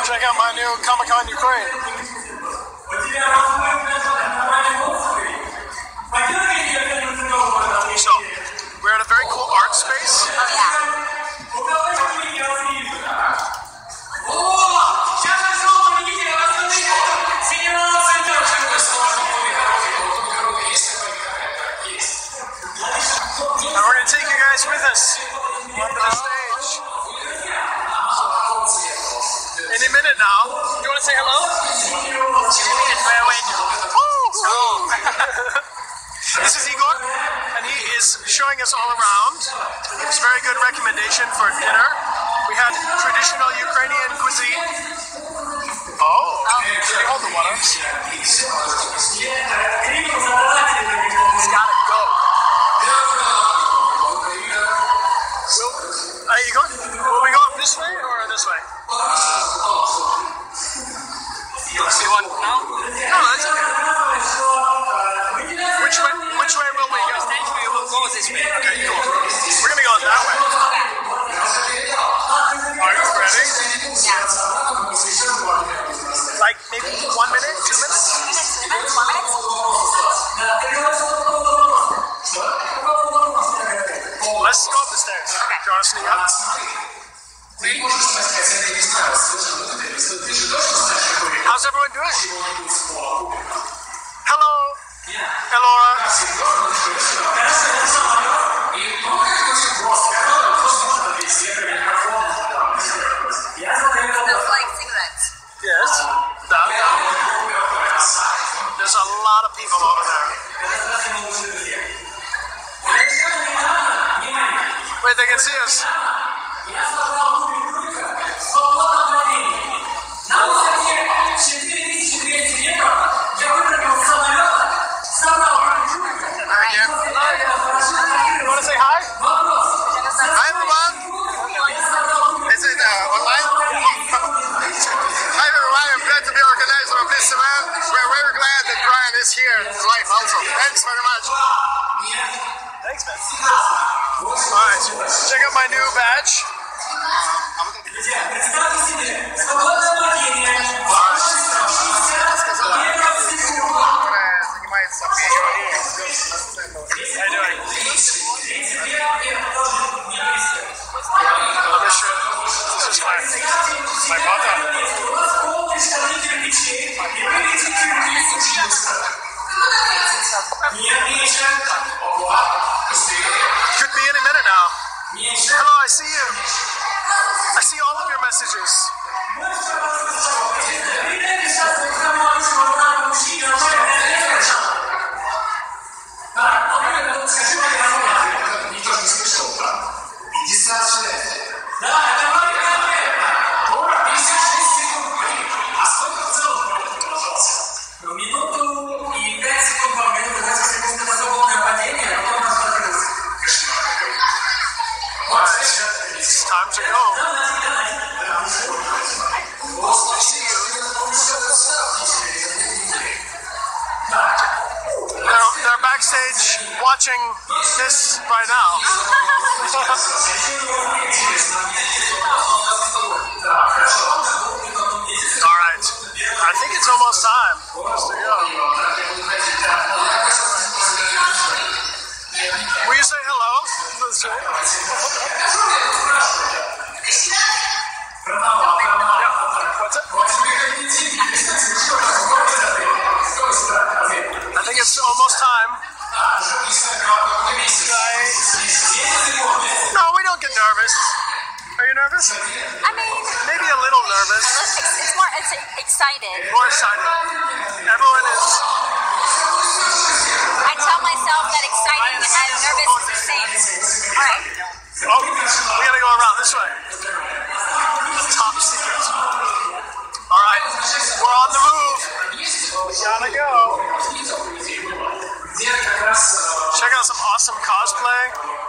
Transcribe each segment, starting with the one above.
Check out my new Comic-Con Ukraine. So, we're at a very cool art space. Oh, yeah. And we're going to take you guys with us onto the stage. Any minute now. Do you want to say hello? This is Igor, and he is showing us all around. He gives very good recommendation for dinner. We had traditional Ukrainian cuisine. Oh, can you hold the water? It's gotta go. Igor, will we go up this way or this way? You want now? No, that's okay. Which way will we go? We will go this way. Okay, cool. We're gonna go that way. Are you ready? Yeah. Like maybe 1 minute, 2 minutes? 1 minute? Let's go up the stairs. Okay. Do you want to sneak up? How's everyone doing? Hello. Elora. Smells like cigarettes. Yes. There's a lot of people over there. Wait, they can see us. You want to say hi? Hi, everyone. Is it online? Hi, everyone. I'm glad to be organizer of this event. We're very glad that Bryan is here live also. Thanks very much. Thanks, man. Alright, check out my new badge. How you doing? This is my mother. Could be any minute now. Hello, I see you. I see all of your messages. It's time to go. They're backstage watching this right now. Alright. I think it's almost time for us to go. Will you say hello? What's it? I think it's almost time. No, we don't get nervous. Are you nervous? I mean, maybe a little nervous. It's more excited. More excited. Everyone is. I tell myself that exciting and nervous is the same. All right. Oh, we gotta go around this way. Top secret. All right, we're on the move. We gotta go. Check out some awesome cosplay.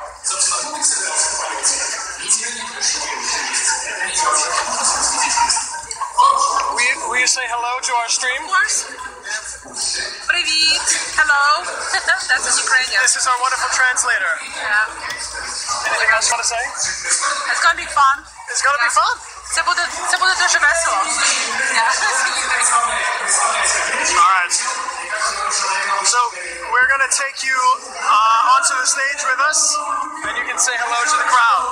Will you say hello to our stream? Of course. Привет. Hello. That's in Ukrainian. This is our wonderful translator. Yeah. Anything else you want to say? It's gonna be fun. It's gonna be fun. Це буде дуже весело. Alright. So, we're going to take you onto the stage with us, and you can say hello to the crowd.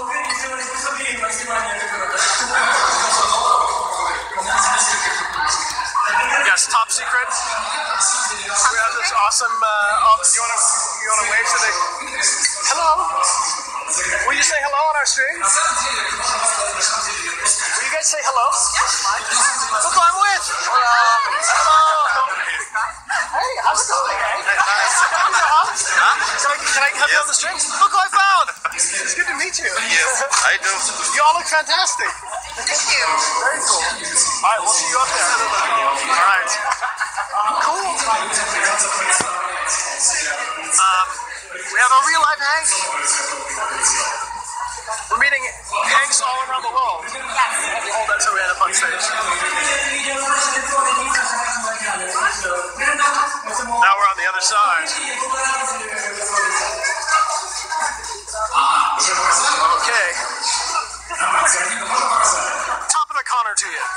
Yes, top secret. We have this awesome. You want to wave to the? Hello. Will you say hello on our stream? Will you guys say hello? Look who I'm with. Hello. Hey, how's it going? Can I have you on the stream? Look who I found. It's good to meet you. Yes, I do. You all look fantastic. Thank you. Very cool. All right, we'll see you up there. All right. Cool. We have a real life Hank. We're meeting Hanks all around the world. Yes. We'll hold that till we end up on stage. Now we're on the other side. Okay. Top of the corner to you.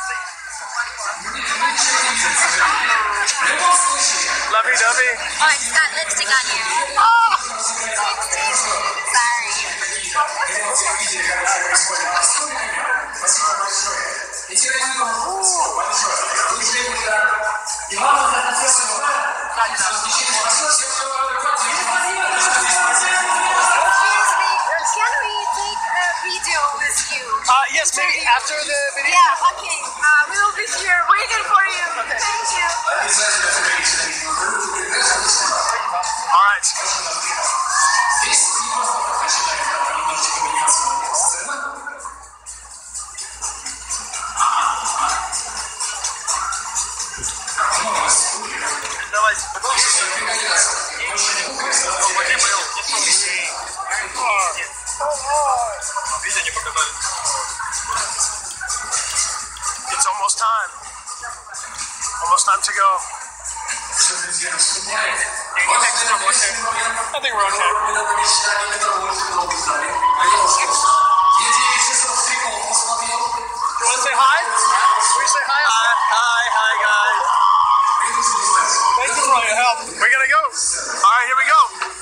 Lovey-dovey. Oh, I just got lipstick on you. Oh! Sorry. Can we take a video with you? Yes, maybe after the video. Yeah, okay. We will be here waiting for you. Okay. Thank you. All right. It's almost time. Almost time to go. I think we're okay. You want to say hi? Can we say hi? Hi guys. Thank you for all your help. We're gonna go. All right, here we go.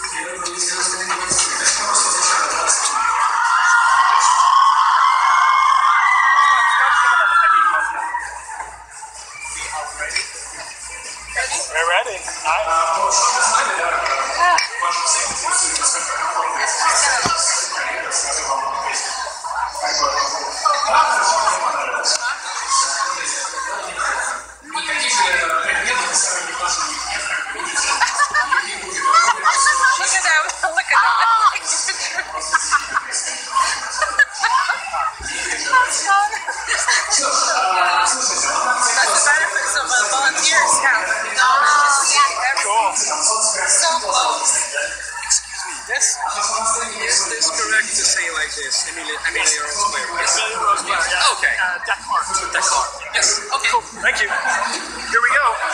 We're ready. All Look at that. Look at that. That's the benefits of a volunteer scout. Cool. So close. This? Is this correct to say like this? Amelia Rose Blaire. Amelia Rose Blaire, yeah. Okay. Dechart. Dechart. Yes. Okay. Cool. Thank you. Here we go.